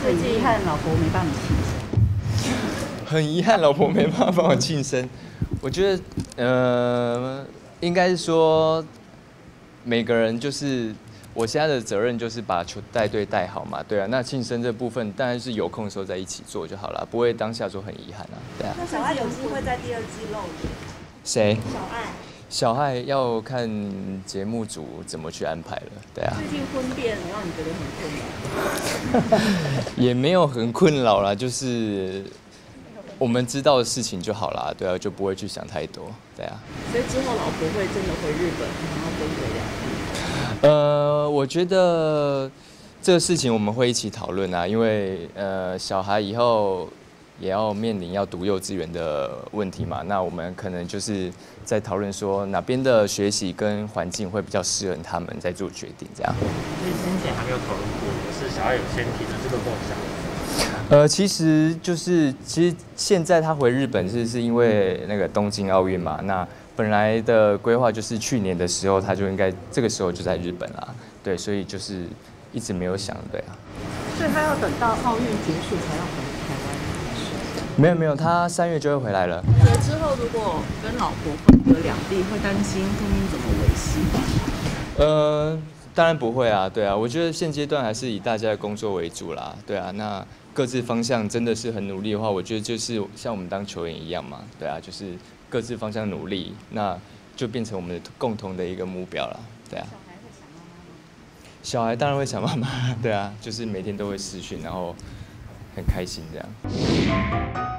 很遗憾老婆没帮你庆生。 很遗憾，老婆没办法帮我庆生。我觉得，应该是说，每个人就是我现在的责任就是把球带队带好嘛，对啊。那庆生这部分当然是有空的时候在一起做就好了，不会当下说很遗憾啊，对啊。 那小爱有机会在第2季露脸？ 谁？ 小爱。 小爱要看节目组怎么去安排了，对啊。 最近婚变让你觉得很困扰？ 也没有很困扰啦，就是我们知道的事情就好啦，对啊，就不会去想太多，对啊。 所以之后老婆会真的回日本，然后跟回两地？ 我觉得这个事情我们会一起讨论啊，因为小孩以后也要面临要读幼稚园的问题嘛，那我们可能就是在讨论说哪边的学习跟环境会比较适合他们，再做决定这样。 所以先前还没有讨论过，是小爱有先提出这个梦想。 其实现在他回日本是因为那个东京奥运嘛，那本来的规划就是去年的时候他就应该这个时候就在日本啦，对，所以就是一直没有想，对啊。 所以他要等到奥运结束才要回台湾。 没有，他3月就会回来了。 所以之后如果跟老婆分隔两地，会担心婚姻怎么维系吗？ 当然不会啊，对啊，我觉得现阶段还是以大家的工作为主啦，对啊，那各自方向真的是很努力的话，我觉得就是像我们当球员一样嘛，对啊，就是各自方向努力，那就变成我们的共同的一个目标了，对啊。小孩当然会想妈妈，对啊，就是每天都会视讯，然后很开心这样。